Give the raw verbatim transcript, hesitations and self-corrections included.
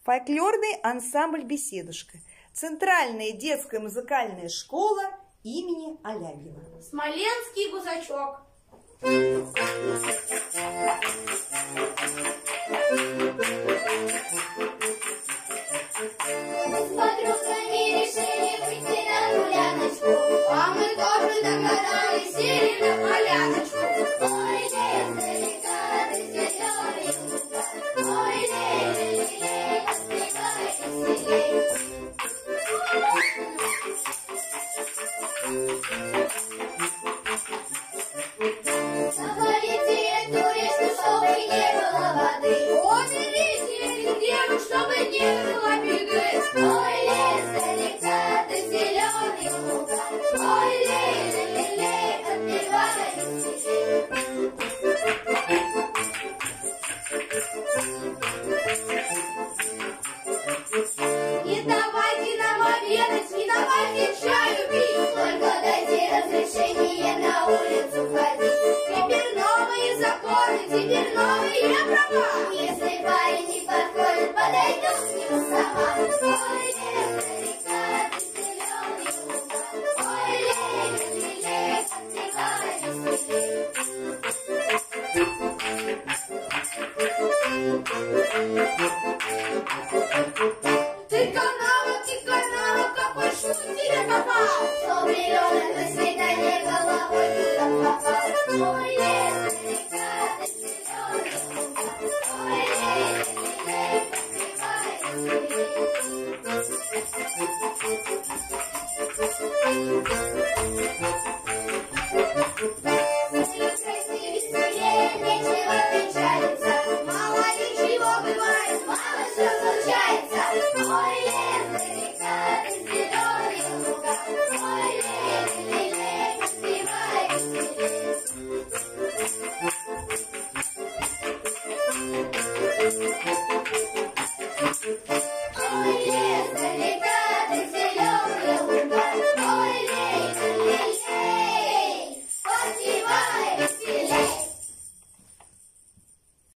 Фольклорный ансамбль «Беседушка». Центральная детская музыкальная школа имени Алябьева. Смоленский гусачок. Мы с подругами решили выйти на гуляночку, а мы тоже догадались, сели на поляночку. Ой, издалека ты зеленый луга, ой, лей-лей-лей, отпевай веселей. Завалите эту речку, чтобы не было воды. Уберите этих девок, чтобы не было беды. Ой, издалека ты зеленый луга, ой, лей-лей-лей, отпевай веселей. Не давайте нам обедать, не давайте чаю пить, только дайте разрешение на улицу ходить. Теперь новые законы, теперь новые права. Если